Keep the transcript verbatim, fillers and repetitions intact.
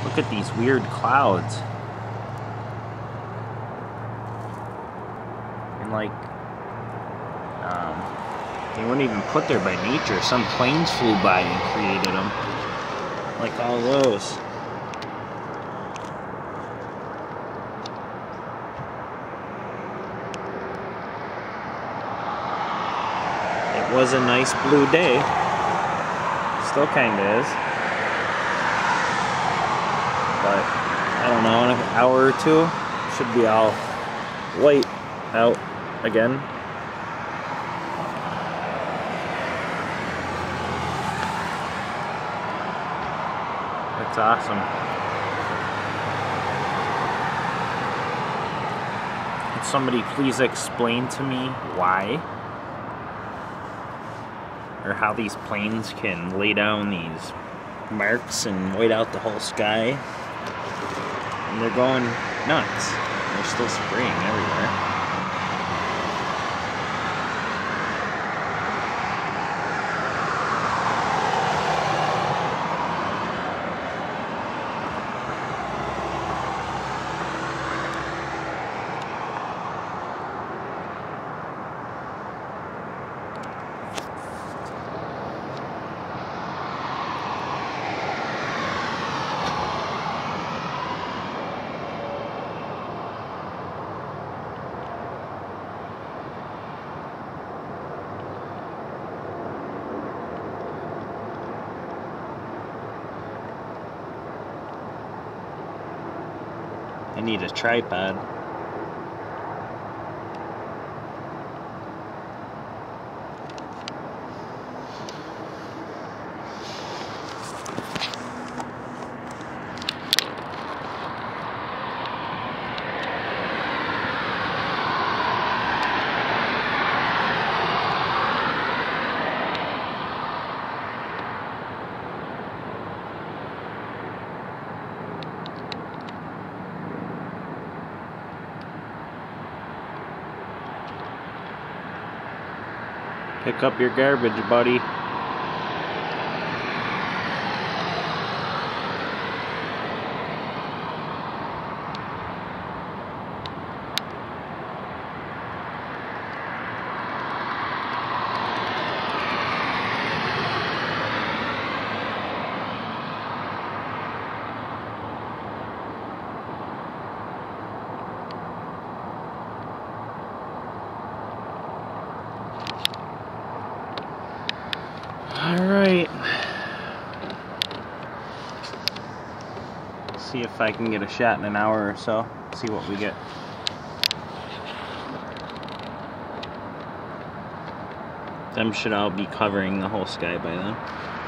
Look at these weird clouds. And like, um, they weren't even put there by nature. Some planes flew by and created them. Like all those. It was a nice blue day. Still kinda is. But I don't know, in an hour or two, should be all white out again. That's awesome. Could somebody please explain to me why? Or how these planes can lay down these marks and white out the whole sky. And they're going nuts. They're still spraying everywhere. I need a tripod. Pick up your garbage, buddy. Alright. See if I can get a shot in an hour or so. See what we get. Them should all be covering the whole sky by then.